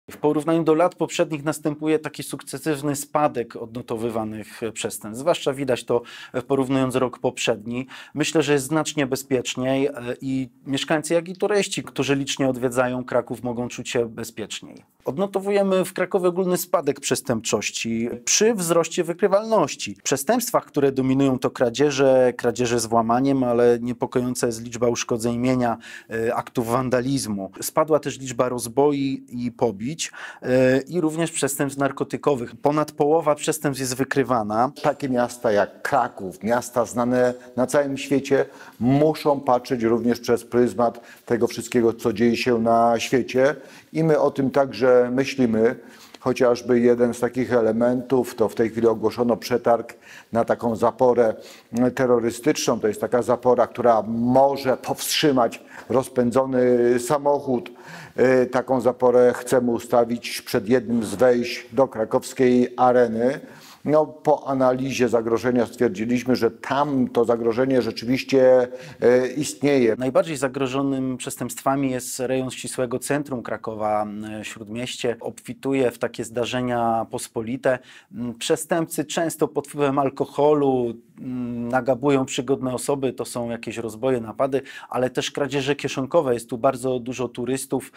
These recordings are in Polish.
W porównaniu do lat poprzednich następuje taki sukcesywny spadek odnotowywanych przestępstw. Zwłaszcza widać to porównując rok poprzedni. Myślę, że jest znacznie bezpieczniej i mieszkańcy, jak i turyści, którzy licznie odwiedzają Kraków, mogą czuć się bezpieczniej. Odnotowujemy w Krakowie ogólny spadek przestępczości przy wzroście wykrywalności. W przestępstwach, które dominują, to kradzieże z włamaniem, ale niepokojąca jest liczba uszkodzeń mienia, aktów wandalizmu. Spadła też liczba rozboi i pobić i również przestępstw narkotykowych. Ponad połowa przestępstw jest wykrywana. Takie miasta jak Kraków, miasta znane na całym świecie, muszą patrzeć również przez pryzmat tego wszystkiego, co dzieje się na świecie. I my o tym także myślimy. Chociażby jeden z takich elementów, to w tej chwili ogłoszono przetarg na taką zaporę terrorystyczną. To jest taka zapora, która może powstrzymać rozpędzony samochód. Taką zaporę chcemy ustawić przed jednym z wejść do krakowskiej areny. No, po analizie zagrożenia stwierdziliśmy, że tam to zagrożenie rzeczywiście istnieje. Najbardziej zagrożonym przestępstwami jest rejon ścisłego centrum Krakowa, Śródmieście. Obfituje w takie zdarzenia pospolite. Przestępcy często pod wpływem alkoholu nagabują przygodne osoby, to są jakieś rozboje, napady, ale też kradzieże kieszonkowe. Jest tu bardzo dużo turystów,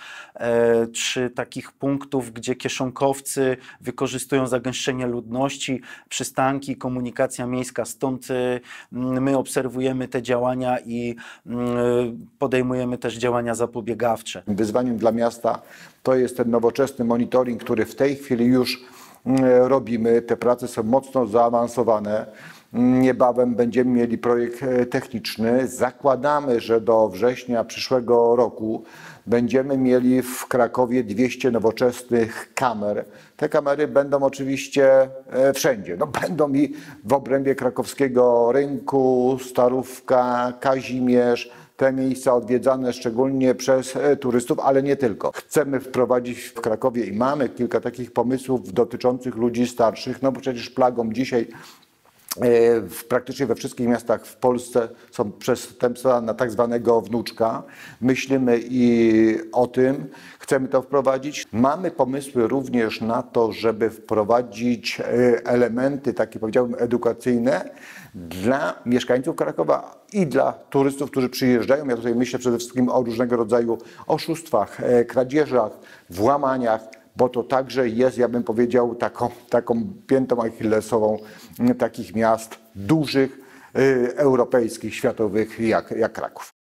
czy takich punktów, gdzie kieszonkowcy wykorzystują zagęszczenie ludności, przystanki, komunikacja miejska. Stąd my obserwujemy te działania i podejmujemy też działania zapobiegawcze. Wyzwaniem dla miasta to jest ten nowoczesny monitoring, który w tej chwili już robimy. Te prace są mocno zaawansowane. Niebawem będziemy mieli projekt techniczny. Zakładamy, że do września przyszłego roku będziemy mieli w Krakowie 200 nowoczesnych kamer. Te kamery będą oczywiście wszędzie. No, będą i w obrębie krakowskiego rynku, Starówka, Kazimierz. Te miejsca odwiedzane szczególnie przez turystów, ale nie tylko. Chcemy wprowadzić w Krakowie i mamy kilka takich pomysłów dotyczących ludzi starszych, no bo przecież plagą dzisiaj praktycznie we wszystkich miastach w Polsce są przestępstwa na tak zwanego wnuczka. Myślimy i o tym, chcemy to wprowadzić. Mamy pomysły również na to, żeby wprowadzić elementy, takie powiedziałbym, edukacyjne dla mieszkańców Krakowa i dla turystów, którzy przyjeżdżają. Ja tutaj myślę przede wszystkim o różnego rodzaju oszustwach, kradzieżach, włamaniach, bo to także jest, ja bym powiedział, taką piętą achillesową takich miast dużych, europejskich, światowych jak Kraków.